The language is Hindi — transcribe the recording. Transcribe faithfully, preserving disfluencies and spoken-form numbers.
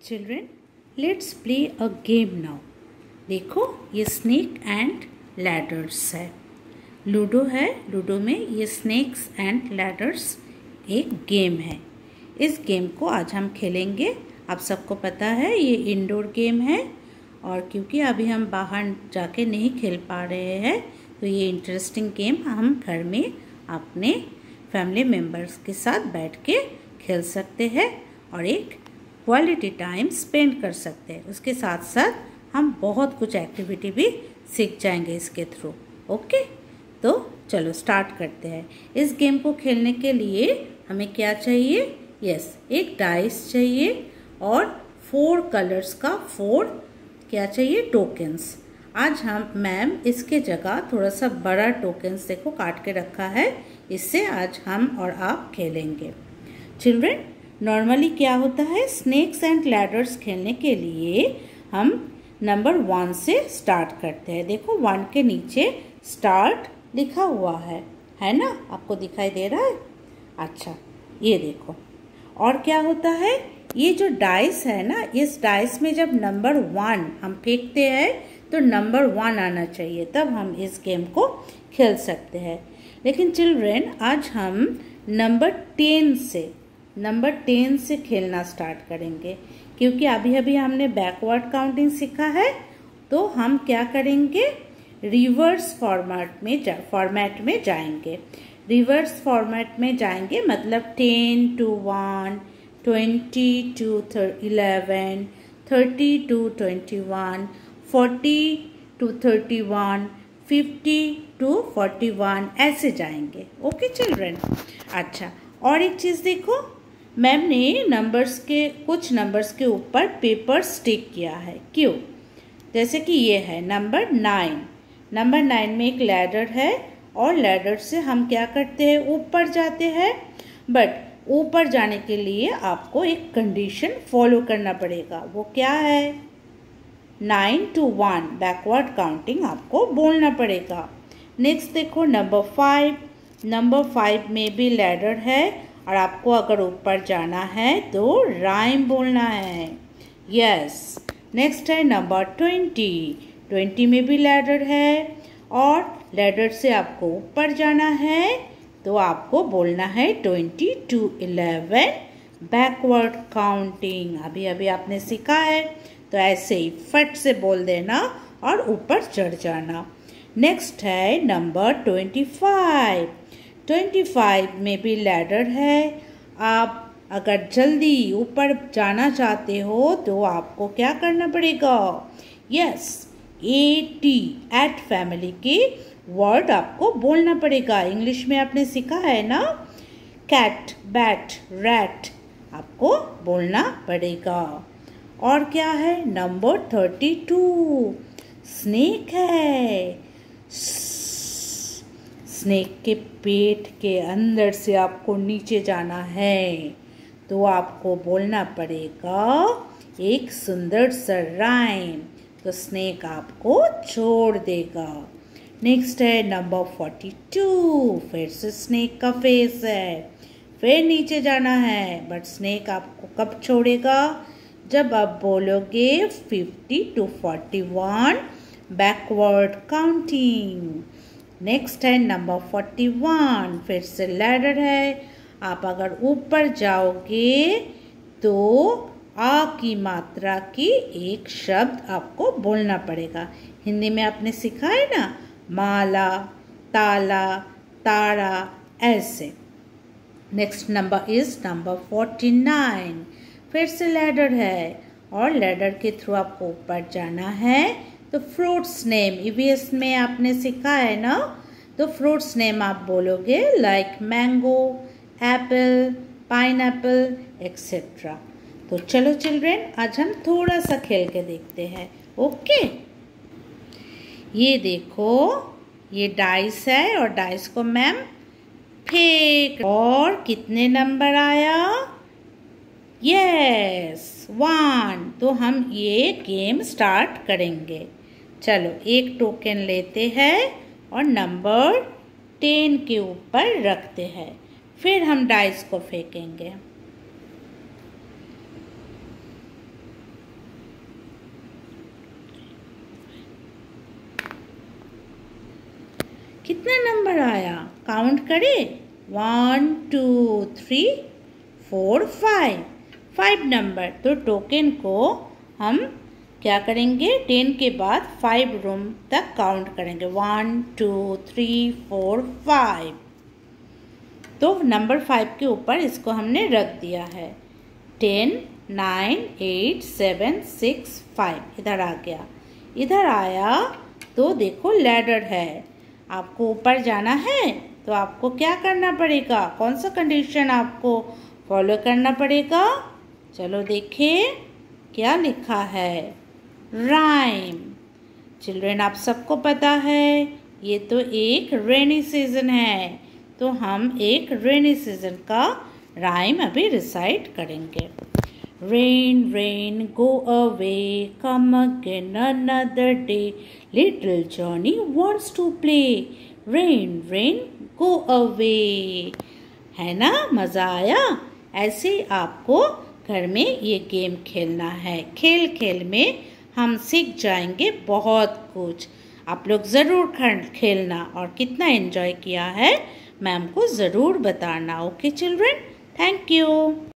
Children let's play a game now. देखो ये स्नेक एंड लैडर्स है, लूडो है। लूडो में ये स्नेक्स एंड लैडर्स एक गेम है। इस गेम को आज हम खेलेंगे। आप सबको पता है ये इंडोर गेम है, और क्योंकि अभी हम बाहर जाके नहीं खेल पा रहे हैं तो ये इंटरेस्टिंग गेम हम घर में अपने फैमिली मेम्बर्स के साथ बैठ के खेल सकते हैं और एक क्वालिटी टाइम स्पेंड कर सकते हैं। उसके साथ साथ हम बहुत कुछ एक्टिविटी भी सीख जाएंगे इसके थ्रू। ओके, तो चलो स्टार्ट करते हैं। इस गेम को खेलने के लिए हमें क्या चाहिए? यस, एक डाइस चाहिए और फोर कलर्स का फोर क्या चाहिए? टोकन्स। आज हम मैम इसके जगह थोड़ा सा बड़ा टोकन्स देखो काट के रखा है, इससे आज हम और आप खेलेंगे। चिल्ड्रन, नॉर्मली क्या होता है, स्नेक्स एंड लैडर्स खेलने के लिए हम नंबर वन से स्टार्ट करते हैं। देखो वन के नीचे स्टार्ट लिखा हुआ है है ना? आपको दिखाई दे रहा है? अच्छा, ये देखो। और क्या होता है, ये जो डाइस है ना, इस डाइस में जब नंबर वन हम फेंकते हैं तो नंबर वन आना चाहिए, तब हम इस गेम को खेल सकते हैं। लेकिन चिल्ड्रेन आज हम नंबर टेन से नंबर टेन से खेलना स्टार्ट करेंगे, क्योंकि अभी अभी हमने बैकवर्ड काउंटिंग सीखा है। तो हम क्या करेंगे, रिवर्स फॉर्मेट में जा फॉर्मेट में जाएंगे। रिवर्स फॉर्मेट में जाएंगे मतलब ten to one, twenty to eleven, thirty to twenty one, forty to thirty one, fifty to forty one, ऐसे जाएंगे। Okay children. अच्छा, और एक चीज़ देखो, मैम ने नंबर्स के कुछ नंबर्स के ऊपर पेपर स्टिक किया है। क्यों? जैसे कि ये है नंबर नाइन। नंबर नाइन में एक लैडर है और लैडर से हम क्या करते हैं, ऊपर जाते हैं। बट ऊपर जाने के लिए आपको एक कंडीशन फॉलो करना पड़ेगा। वो क्या है? Nine to one backward counting आपको बोलना पड़ेगा। नेक्स्ट देखो नंबर फाइव। नंबर फाइव में भी लैडर है और आपको अगर ऊपर जाना है तो राइम बोलना है। यस। नेक्स्ट है नंबर ट्वेंटी। ट्वेंटी में भी लैडर है और लैडर से आपको ऊपर जाना है तो आपको बोलना है twenty to eleven backward counting. अभी अभी आपने सीखा है, तो ऐसे ही फट से बोल देना और ऊपर चढ़ जाना। नेक्स्ट है number twenty five. Twenty five में भी लैडर है। आप अगर जल्दी ऊपर जाना चाहते हो तो आपको क्या करना पड़ेगा? यस, एटी एट फैमिली के वर्ड आपको बोलना पड़ेगा। इंग्लिश में आपने सीखा है ना, कैट, बैट, रैट, आपको बोलना पड़ेगा। और क्या है? नंबर थर्टी टू स्नेक है। स्नेक के पेट के अंदर से आपको नीचे जाना है तो आपको बोलना पड़ेगा एक सुंदर सा राइम, तो स्नेक आपको छोड़ देगा। नेक्स्ट है नंबर फोर्टी टू। फिर से स्नेक का फेस है, फिर नीचे जाना है, बट स्नेक आपको कब छोड़ेगा? जब आप बोलोगे fifty to forty one backward counting. Next है नंबर फोर्टी वन। फिर से लैडर है। आप अगर ऊपर जाओगे तो आ की मात्रा की एक शब्द आपको बोलना पड़ेगा। हिंदी में आपने सीखा है ना, माला, ताला, तारा, ऐसे। Next number is number forty nine. फिर से लैडर है और लैडर के थ्रू आपको ऊपर जाना है। तो फ्रूट्स नेम ईवीएस में आपने सीखा है ना, तो फ्रूट्स नेम आप बोलोगे like mango, apple, pineapple, etcetera. तो चलो चिल्ड्रेन, आज हम थोड़ा सा खेल के देखते हैं। ओके, ये देखो, ये डाइस है और डाइस को मैम फेंक, और कितने नंबर आया? Yes, one. तो हम ये गेम स्टार्ट करेंगे। चलो एक टोकन लेते हैं और नंबर टेन के ऊपर रखते हैं, फिर हम डाइस को फेंकेंगे। कितना नंबर आया, काउंट करें। One two three four five, five number. तो टोकन को हम क्या करेंगे, टेन के बाद फाइव रूम तक काउंट करेंगे। One two three four five. तो नंबर फाइव के ऊपर इसको हमने रख दिया है। Ten nine eight seven six five, इधर आ गया। इधर आया तो देखो लैडर है, आपको ऊपर जाना है तो आपको क्या करना पड़ेगा, कौन सा कंडीशन आपको फॉलो करना पड़ेगा। चलो देखें क्या लिखा है, राइम। चिल्ड्रन आप सबको पता है ये तो एक रेनी सीजन है, तो हम एक रेनी सीजन का राइम अभी रिसाइट करेंगे। Rain, rain, go away, come again another day. Little Johnny wants to play. Rain, rain, go away. है ना, मज़ा आया। ऐसे आपको घर में ये गेम खेलना है। खेल खेल में हम सीख जाएंगे बहुत कुछ। आप लोग ज़रूर खेलना और कितना एंजॉय किया है मैम को ज़रूर बताना। Okay children, thank you.